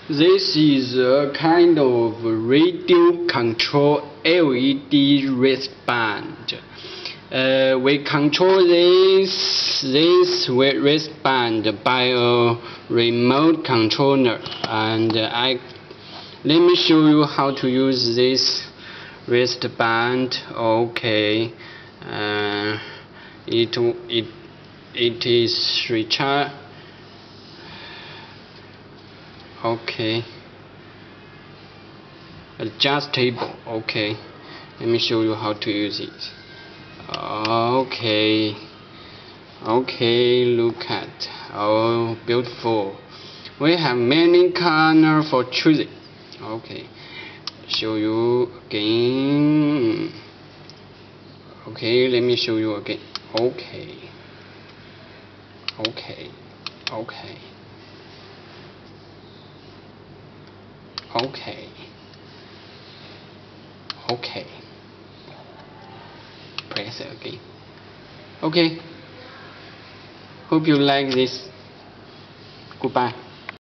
This is a kind of radio control LED wristband. We control this wristband by a remote controller, and let me show you how to use this wristband. Okay, it is recharge. Okay, adjustable. Okay, let me show you how to use it. Okay, look at, oh, beautiful. We have many colors for choosing. Okay, show you again. Okay, let me show you again. Okay. Press it again. Okay. Hope you like this. Goodbye.